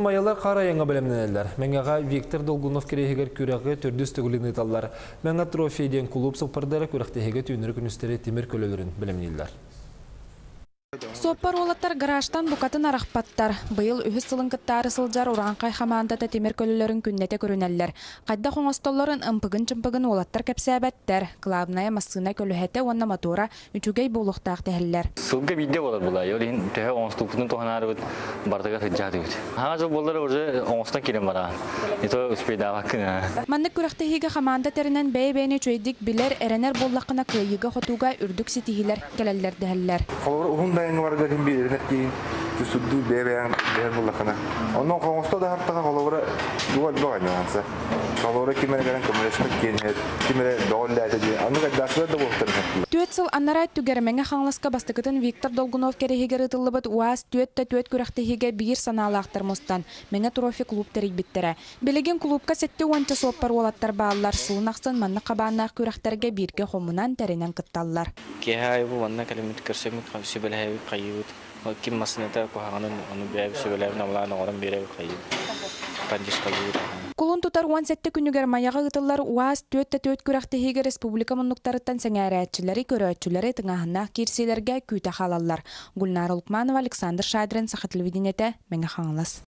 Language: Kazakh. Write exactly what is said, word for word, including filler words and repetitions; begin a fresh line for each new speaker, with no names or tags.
Mayalar qarayanga bilemlenenler. Mengaga Viktor Dolgunov kerehigер күрәгы төрдүс төгүлүн италлар. Менга трофейден клуб сыпырдары күрәктеге түйнүр күнүстәре тимир көлөлөрүн белемниләр.
Соппар олаттар гаражтан букатын арақпаттар. Быйыл үхіс сылыңкыттары сылжар уран қайхамандата темір көлілерін күннете көрінәлілер. Қайда қоңастолларын ымпығын-чымпығын олаттар кәпсәбәттер. Клабная массына көліхеті онна мотора үчүгей болуқтақ тәхілілер.
Сылғы видео болар бұлай. Олин тәхі оңыстықпытын тоғанары бұд бардыға тәджады бұд. Аңа жыл болар уже оңыстан келем бара. Ето үспейді аваққына.
Манны күрәқтехиге қаманда тәрінен бәй-бәйні чөйдік білер әренер боллақына күйігі қотуға үрдік сетихилер кәләлілер дәхілілер.
Дайын варга тим бир нәти түсүдү бебеян бер буллакана. Онон коңсто да хартага колора дуал баганса. Колора кимере гарын коммунистик кенет, кимере доллар ди. Аны гаддашлар да болтыр.
Төт сыл аннара түгәрмәңә хаңласка бастыкытын Виктор Долгунов керехигер ытылыбыт уаз төт та төт күрәктехиге бир саналактыр мостан. Меңә трофи клуб терик биттерә. Белеген клубка сетте уанча соппар олаттар баалар сылнаксын манны кабанна күрәктерге бирге хомунан теренен кытталлар.
Кехай бу ванна калемит керсемит хавси беләй кайыт. Ким масната коханын аны бәйб сөбеләй намланы орын бере кайыт. Пандис калыт.
Кулун тутар уан сетте күнүгәр маяга ытыллар уаз төт та төт күрәктехиге республика мунуктарыттан сәңәрәтчиләре көрәтчиләре тыңаһына кирселәргә күтә халаллар. Гульнара Лукманова, Александр Шадрин, Сахат телевидениете, Меңә хаңлас.